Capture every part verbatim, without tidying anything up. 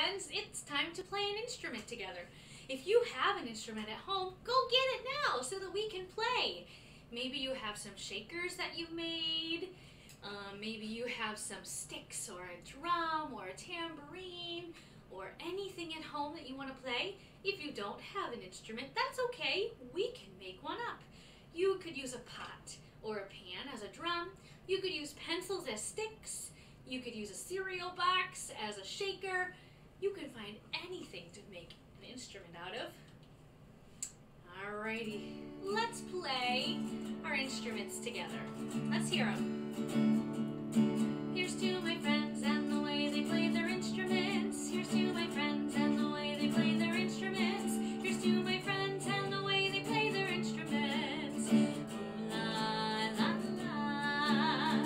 friends, it's time to play an instrument together. If you have an instrument at home, go get it now so that we can play. Maybe you have some shakers that you've made. Um, maybe you have some sticks or a drum or a tambourine or anything at home that you want to play. If you don't have an instrument, that's okay. We can make one up. You could use a pot or a pan as a drum. You could use pencils as sticks. You could use a cereal box as a shaker. You can find anything to make an instrument out of. Alrighty, let's play our instruments together. Let's hear them. Here's to my friends and the way they play their instruments. Here's to my friends and the way they play their instruments. Here's to my friends and the way they play their instruments. Ooh la la la.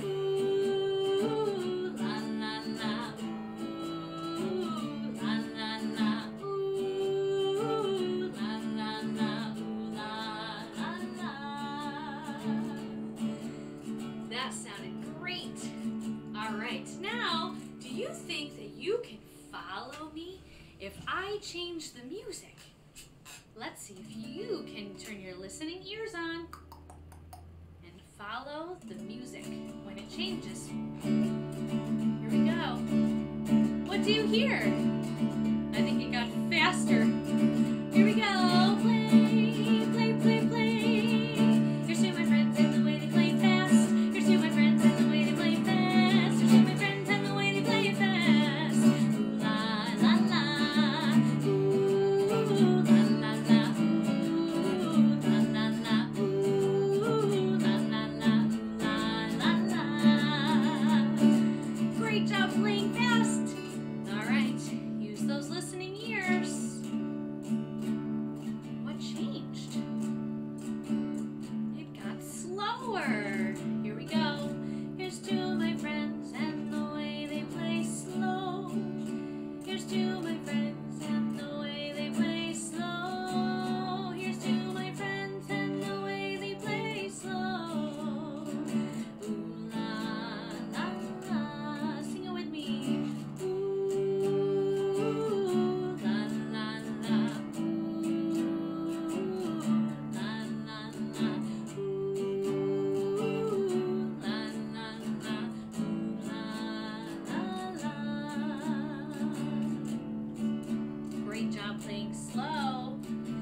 Ooh la la la. Ooh la la la. Ooh la la la. Ooh la la la. That sounded great. All right, now, do you think that you can follow me if I change the music? Let's see if you can turn your listening ears on and follow the music when it changes. Here we go. What do you hear? I think it got faster. Here we go. Play, play, play, play. Here's to my friends and the way they play fast. Here's to my friends and the way they play fast. Here's to my friends and the way they play it fast. Ooh la la la. Ooh la la la. Ooh la la la. Ooh la la la. La la la. Great job playing fast. All right, use those listening ears. What changed? It got slower. Here we go. Here's to my friends and the way they play slow. Here's to my friends and the way they play slow. Here's to my friends and the way they play slow. Ooh la la la. Sing it with me. Ooh la la la. Ooh la la la. Ooh la la la. Ooh la la la. Great job playing slow.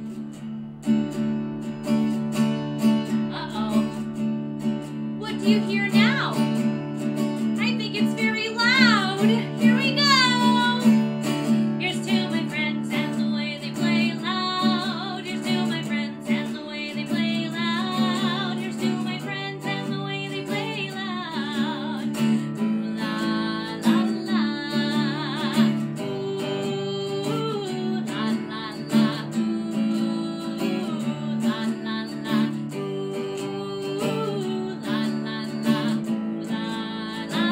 Uh-oh. What do you hear now? I think it's very loud. Here we go. Here's to my friends and the way they play loud. Here's to my friends and the way they play loud. Here's to my friends and the way they play loud. Ooh la la la. Ooh la la la. Ooh la la la. Ooh la la la. Ooh la la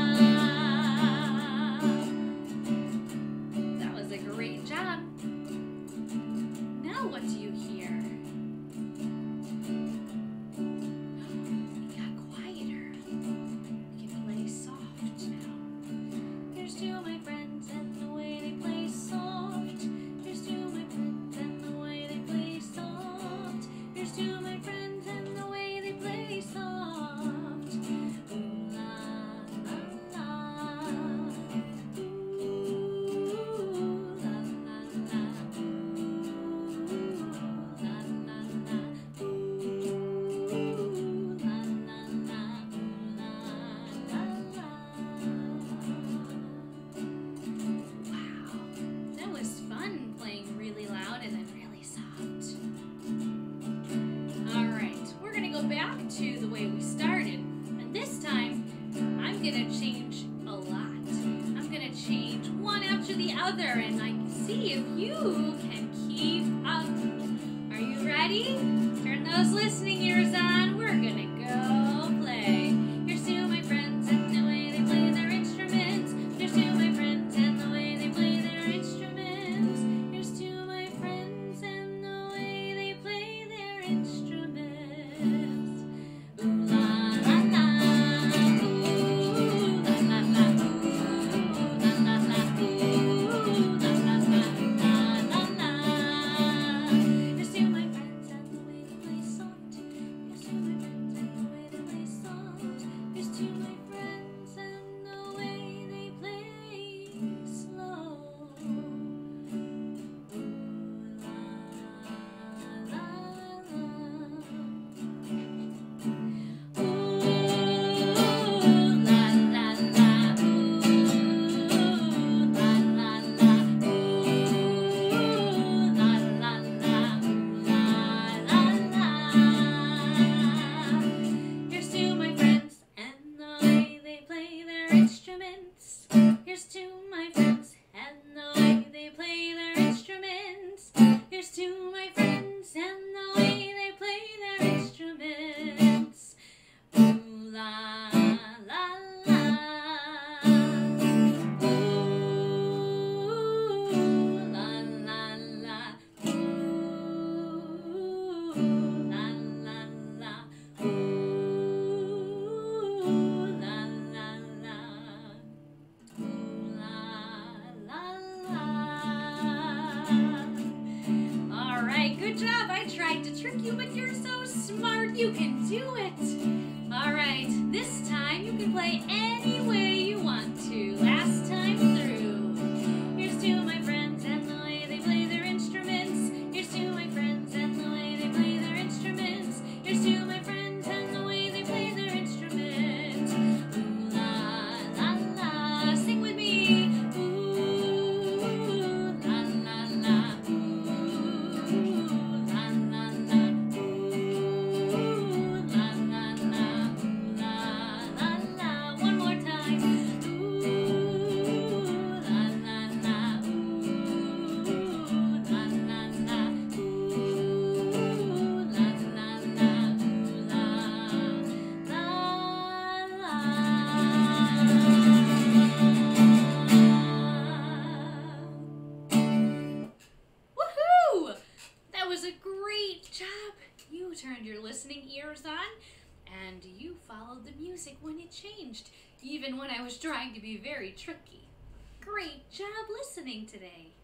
la. That was a great job. Now what do you hear? It got quieter. We can play soft now. Here's to my friends and the way they play soft. Here's to my friends and the way they play soft. Here's to my friends and the way they play soft. Ooh la la la. Ooh la la la. Ooh la la la. Ooh la la la. Ooh la la la. Wow, that was fun playing really loud and then really soft. All right, we're gonna go back to the way we started, and this time I'm gonna change a lot. I'm gonna change one after the other, and I can see if you can keep up. Are you ready? Turn those listening ears on. We're gonna go play. Here's to my friends and the way they play their instruments. Here's to my friends and the way they play their instruments. Here's to my friends and the way they play their instruments. Ooh la la la. Ooh la la la. Ooh la la la. Ooh instruments. Here's to my friends and the way they play their instruments. Here's to my friends and the way they play their instruments. Ooh la la la. Ooh la la la. Ooh la la la. Ooh la la la. Ooh la la la. All right, good job. I tried to trick you, but you're so smart. You can do it. All right, this time you can play any way you want to. Last time through. Here's to my friends and the way they play their instruments. Here's to my friends and the way they play their instruments. Here's to my friends and the way they play their instruments. Ooh la la la. Sing with me. Ooh la la la. Ooh la la la. Ooh la la la. La la la. One more time. Ooh la la la. Ooh la la la. Ooh la la la. Woohoo! That was a great job. You turned your listening ears on and you followed the music when it changed, even when I was trying to be very tricky. Great job listening today.